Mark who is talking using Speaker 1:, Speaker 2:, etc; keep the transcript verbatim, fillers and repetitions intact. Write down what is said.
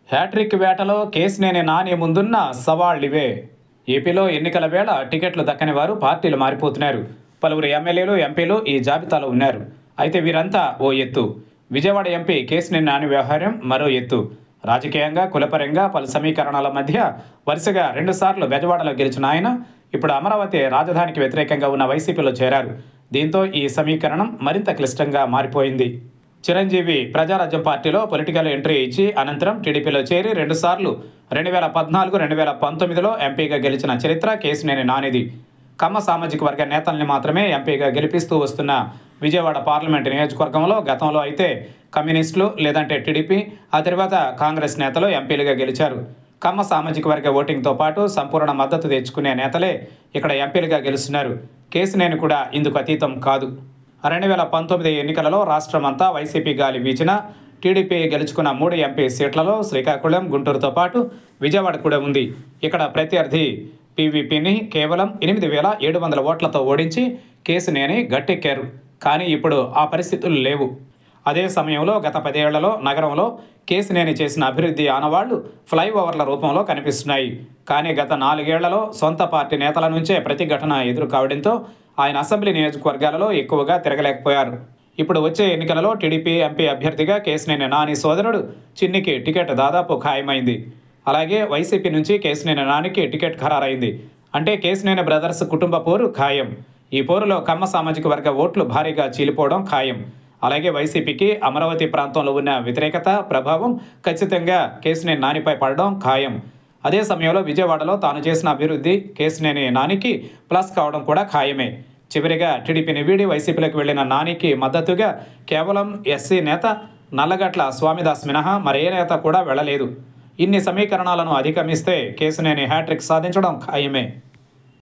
Speaker 1: Hat trick వేటలో కేసినేని నాని ముందున్న సవాళ్లివే. ఏపీలో ఎన్నికల వేళ టికెట్లు దక్కని వారు పార్టీలు మారిపోతున్నారు. పలువురు ఎమ్మెల్యేలు, ఎంపీలు ఈ జాబితాలో ఉన్నారు. అయితే వీరంతా ఓ ఎత్తు. విజయవాడ ఎంపీ కేసినేని నాని వ్యవహారం మరో ఎత్తు. రాజకీయంగా, కులపరంగా పలు సమీకరణాల మధ్య వరుసగా రెండుసార్లు బెజవాడలో గెలిచిన ఆయన ఇప్పుడు అమరావతి రాజధానికి వ్యతిరేకంగా ఉన్న వైసీపీలో చేరారు. దీంతో ఈ సమీకరణం మరింత క్లిష్టంగా మారిపోయింది. చిరంజీవి ప్రజారాజ్యం పార్టీలో పొలిటికల్ ఎంట్రీ ఇచ్చి అనంతరం టీడీపీలో చేరి రెండుసార్లు రెండు వేల పద్నాలుగు రెండు వేల పంతొమ్మిదిలో ఎంపీగా గెలిచిన చరిత్ర కేసినేని నానిది. కమ్మ సామాజిక వర్గ నేతల్ని మాత్రమే ఎంపీగా గెలిపిస్తూ వస్తున్న విజయవాడ పార్లమెంటు నియోజకవర్గంలో గతంలో అయితే కమ్యూనిస్టులు లేదంటే టీడీపీ, ఆ తర్వాత కాంగ్రెస్ నేతలు ఎంపీలుగా గెలిచారు. కమ్మ సామాజిక వర్గ ఓటింగ్తో పాటు సంపూర్ణ మద్దతు తెచ్చుకునే నేతలే ఇక్కడ ఎంపీలుగా గెలుస్తున్నారు. కేసినేని కూడా ఇందుకు అతీతం కాదు. రెండు వేల పంతొమ్మిది ఎన్నికలలో రాష్ట్రమంతా వైసీపీ గాలి వీచిన టీడీపీ గెలుచుకున్న మూడు ఎంపీ సీట్లలో శ్రీకాకుళం, గుంటూరుతో పాటు విజయవాడ కూడా ఉంది. ఇక్కడ ప్రత్యర్థి పీవీపీని కేవలం ఎనిమిది వేల ఏడు వందల ఓట్లతో ఓడించి కేసినేని గట్టెక్కారు. కానీ ఇప్పుడు ఆ పరిస్థితులు లేవు. అదే సమయంలో గత పదేళ్లలో నగరంలో కేసినేని చేసిన అభివృద్ధి ఆనవాళ్లు ఫ్లైఓవర్ల రూపంలో కనిపిస్తున్నాయి. కానీ గత నాలుగేళ్లలో సొంత పార్టీ నేతల నుంచే ప్రతిఘటన ఎదురు కావడంతో ఆయన అసెంబ్లీ నియోజకవర్గాలలో ఎక్కువగా తిరగలేకపోయారు. ఇప్పుడు వచ్చే ఎన్నికలలో టీడీపీ ఎంపీ అభ్యర్థిగా కేసినేని నాని సోదరుడు చిన్నికి టికెట్ దాదాపు ఖాయమైంది. అలాగే వైసీపీ నుంచి కేసినేని నానికి టికెట్ ఖరారైంది. అంటే కేసినేని బ్రదర్స్ కుటుంబ పోరు ఖాయం. ఈ పోరులో కమ్మ సామాజిక వర్గ ఓట్లు భారీగా చీలిపోవడం ఖాయం. అలాగే వైసీపీకి అమరావతి ప్రాంతంలో ఉన్న వ్యతిరేకత ప్రభావం ఖచ్చితంగా కేసినేని నానిపై పడడం ఖాయం. అదే సమయంలో విజయవాడలో తాను చేసిన అభివృద్ధి కేసినేని నానికి ప్లస్ కావడం కూడా ఖాయమే. చివరిగా టీడీపీని వీడి వైసీపీలోకి వెళ్లిన నానికి మద్దతుగా కేవలం ఎస్సీ నేత నల్లగట్ల స్వామిదాస్ మినహా మరే నేత కూడా వెళ్లలేదు. ఇన్ని సమీకరణాలను అధిగమిస్తే కేసినేని హ్యాట్రిక్ సాధించడం ఖాయమే.